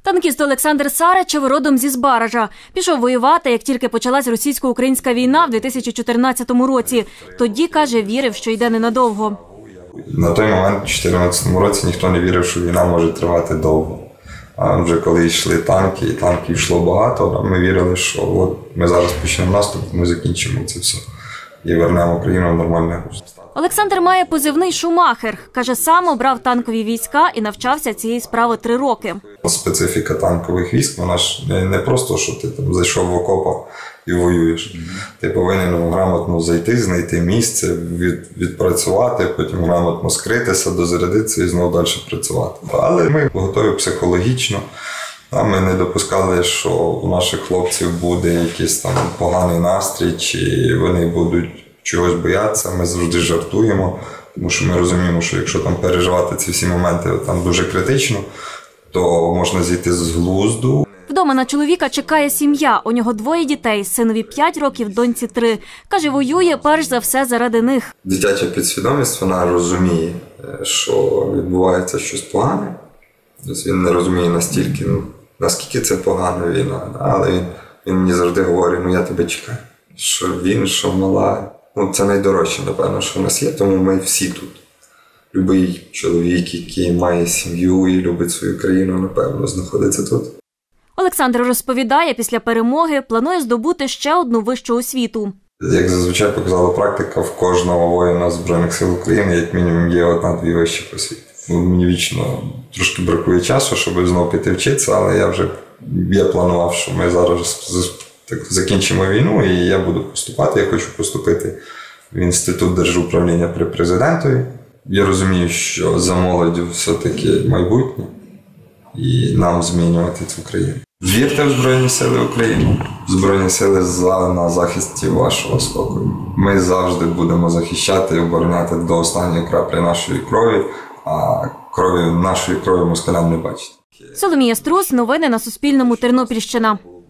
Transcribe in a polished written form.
Танкіст Олександр Сарачев родом зі Збаража. Пішов воювати, як тільки почалась російсько-українська війна в 2014 році. Тоді, каже, вірив, що йде ненадовго. На той момент, у 2014 році, ніхто не вірив, що війна може тривати довго. А вже коли йшли танки, і танків йшло багато, ми вірили, що от ми зараз почнемо наступ, ми закінчимо це все і вернемо країну в нормальне русло. Олександр має позивний «Шумахер». Каже, сам обрав танкові війська і навчався цієї справи 3 роки. Специфіка танкових військ, вона ж не просто, що ти там зайшов в окоп і воюєш. Ти повинен грамотно зайти, знайти місце, відпрацювати, потім грамотно скритися, дозарядитися і знову далі працювати. Але ми готові психологічно. Ми не допускали, що у наших хлопців буде якийсь там поганий настрій, чи вони будуть чогось боятися. Ми завжди жартуємо, тому що ми розуміємо, що якщо там переживати ці всі моменти там дуже критично, то можна зійти з глузду. Вдома на чоловіка чекає сім'я. У нього 2 дітей, синові 5 років, доньці 3. Каже, воює перш за все заради них. Дитяча підсвідомість, вона розуміє, що відбувається щось погане. Тобто він не розуміє настільки, наскільки це погана війна. Але він мені завжди говорить, я тебе чекаю. Що він, що мала. Це найдорожче, напевно, що в нас є, тому ми всі тут. Любий чоловік, який має сім'ю і любить свою країну, напевно, знаходиться тут. Олександр розповідає, після перемоги планує здобути ще одну вищу освіту. Як зазвичай показала практика, в кожного воїна Збройних сил України як мінімум є 1-2 вищі освіти. Мені вічно трошки бракує часу, щоб знову піти вчитися, але я планував, що ми зараз закінчимо війну і я буду поступати. Я хочу поступити в Інститут держуправління при президентові. Я розумію, що за молоддю все-таки майбутнє і нам змінювати цю країну. Вірте в Збройні Сили України. Збройні Сили на захисті вашого спокою. Ми завжди будемо захищати і обороняти до останньої краплі нашої крові, а нашої крові москалям не бачить. Соломія Струс, новини на Суспільному, Тернопільщина.